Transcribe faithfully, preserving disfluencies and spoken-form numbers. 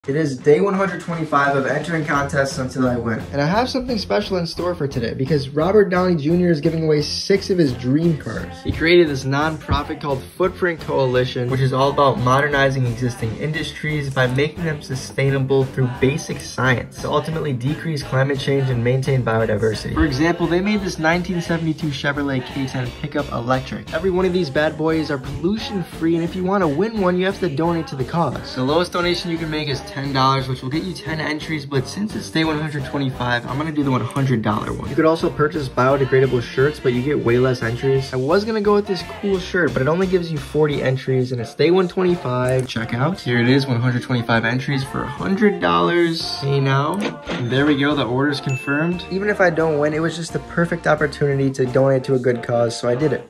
It is day one hundred twenty-five of entering contests until I win. And I have something special in store for today because Robert Downey Junior is giving away six of his dream cars. He created this non-profit called Footprint Coalition, which is all about modernizing existing industries by making them sustainable through basic science to ultimately decrease climate change and maintain biodiversity. For example, they made this nineteen seventy-two Chevrolet K ten pickup electric. Every one of these bad boys are pollution free, and if you want to win one, you have to donate to the cause. The lowest donation you can make is ten dollars, which will get you ten entries, but since it's day one hundred twenty-five, I'm gonna do the one hundred dollar one. You could also purchase biodegradable shirts, but you get way less entries. I was gonna go with this cool shirt, but it only gives you forty entries, and it's day one twenty-five. Check out. Here it is, one hundred twenty-five entries for one hundred dollars. Hey now. And there we go, the order's confirmed. Even if I don't win, it was just the perfect opportunity to donate to a good cause, so I did it.